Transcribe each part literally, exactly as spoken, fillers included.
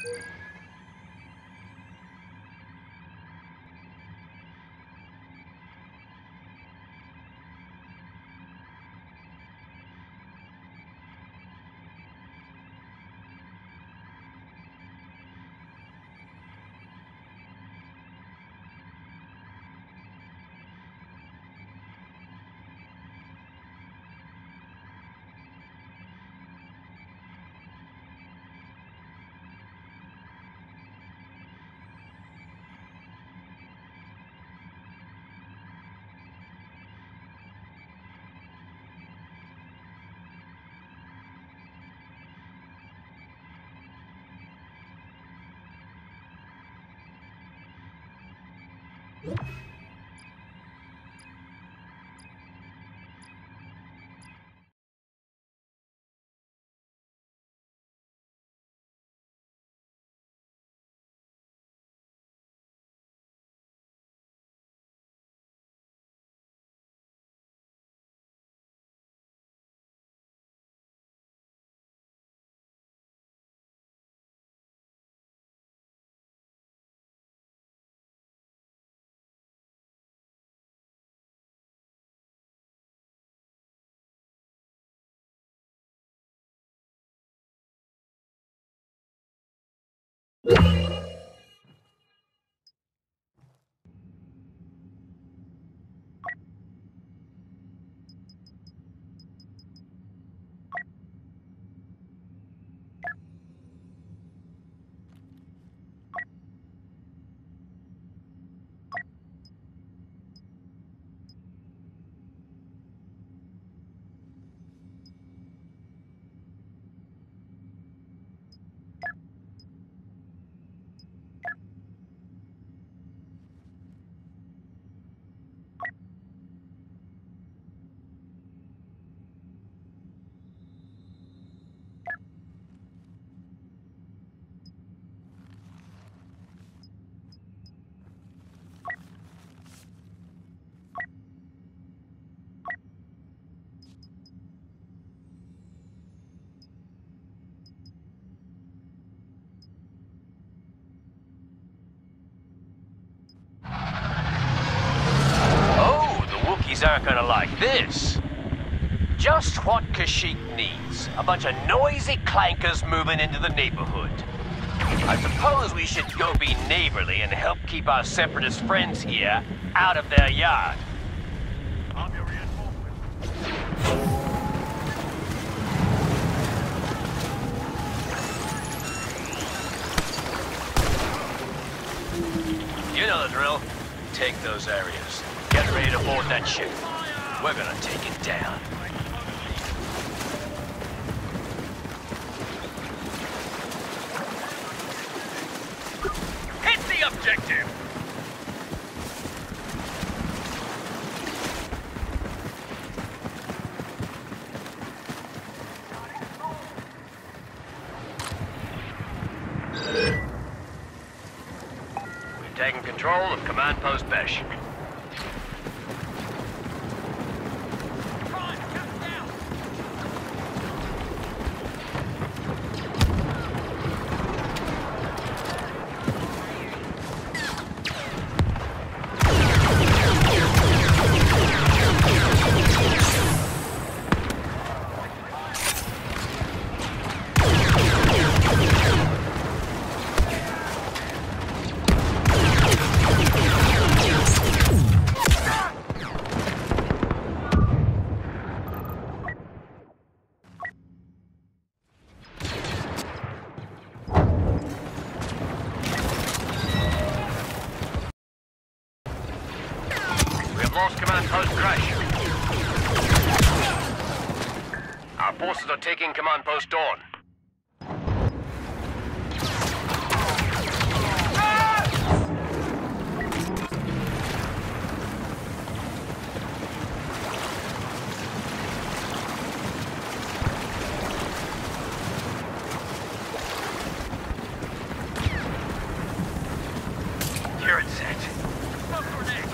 Aren't gonna like this. Just what Kashyyyk needs. A bunch of noisy clankers moving into the neighborhood. I suppose we should go be neighborly and help keep our separatist friends here out of their yard. You know the drill. Take those areas. Get ready to board that ship. We're gonna take it down. Hit the objective! We've taken control of Command Post Besh. Lost Command Post Crash. Our forces are taking Command Post Dawn. Turret set. Smoke grenade.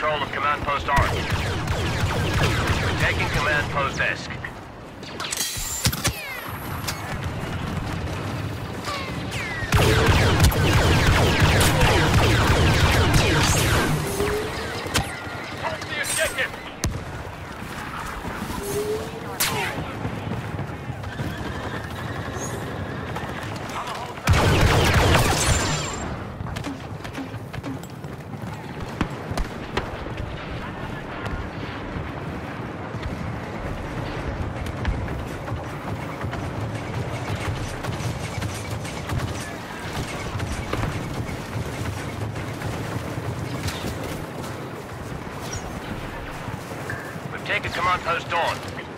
control of Command Post Orange. We're taking Command Post Esk. Hold the objective! Take a Command Post Dawn.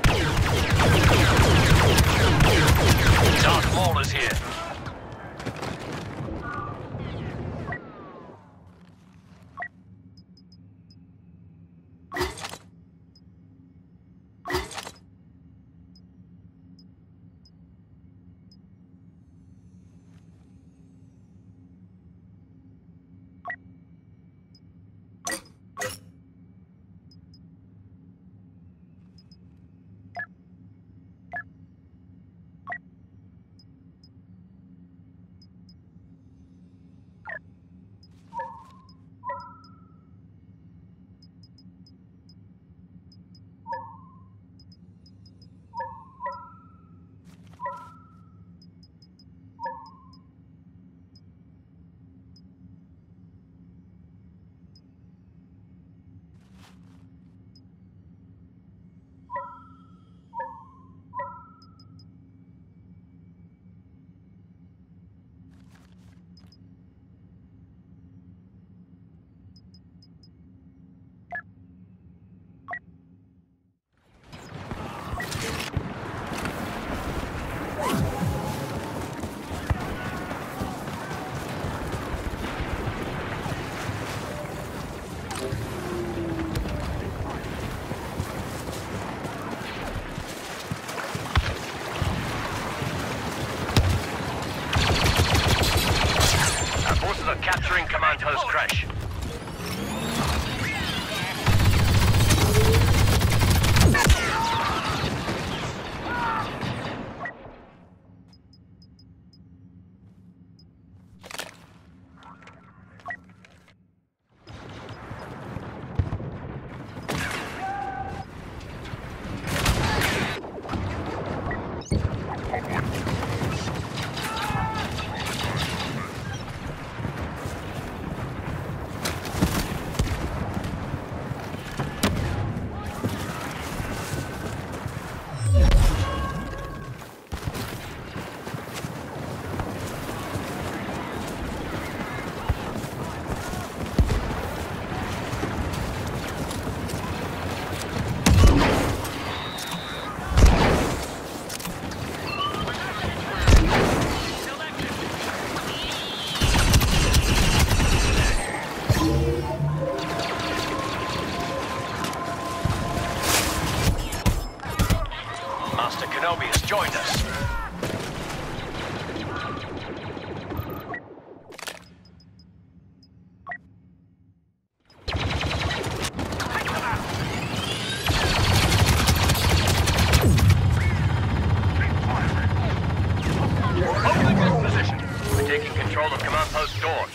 Darth Maul is here. Capturing Command Post Crash. Master Kenobi has joined us. Holding this position. We're taking control of Command Post Dawn.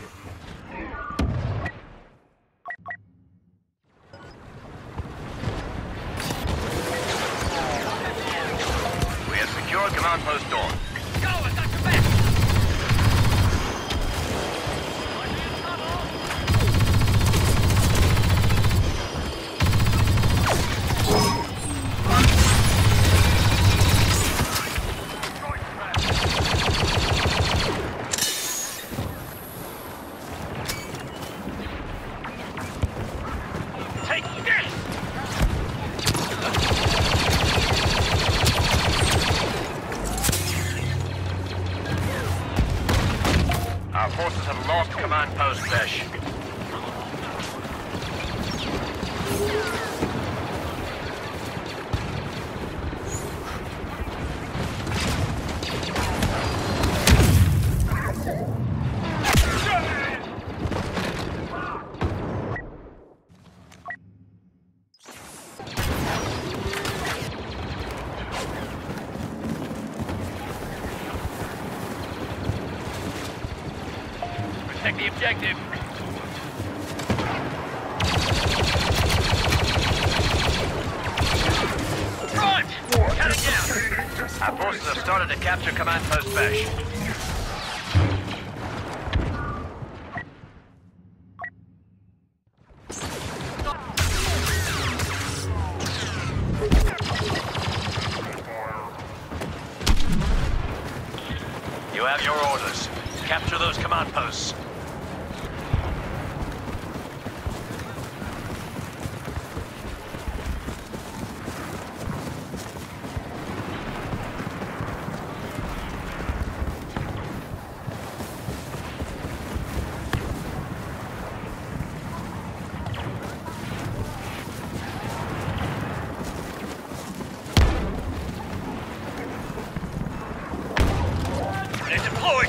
Command Post Dawn. Go, I got your back! Take this! Our forces have lost Command Post Besh. protect the objective. Front! Cut it down! Our forces have started to capture Command Post Besh. You have your orders. Capture those command posts. They're deployed!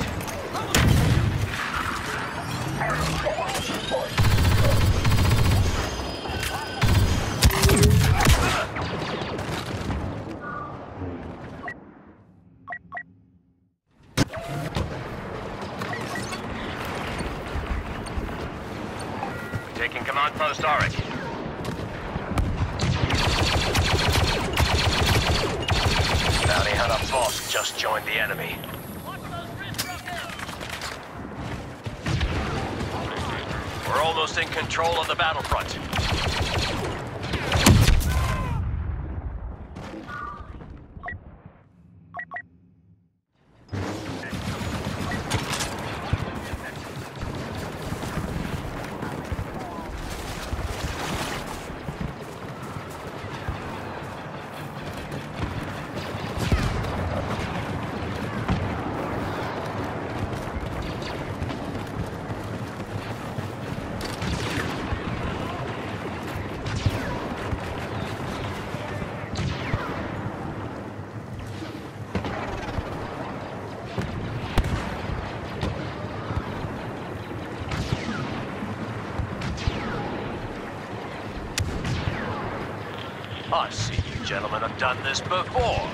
Taking command post Auric. Bounty hunter boss just joined the enemy. We're almost in control of the battlefront. I see you gentlemen have done this before.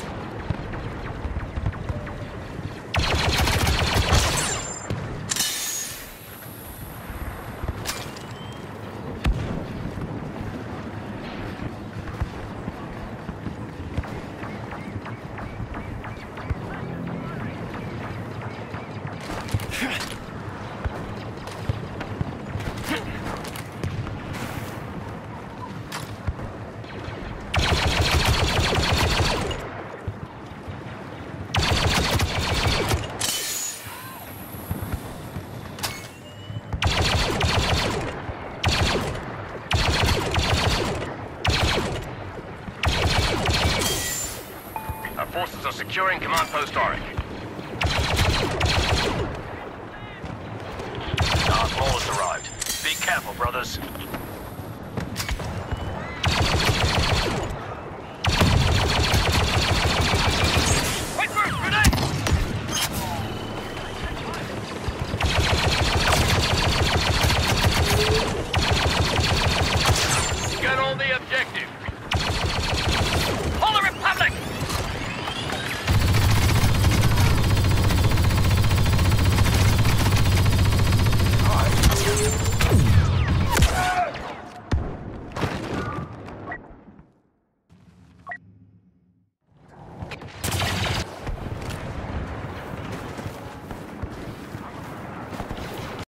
Forces are securing command post Auric. Darth Maul has arrived. Be careful, brothers.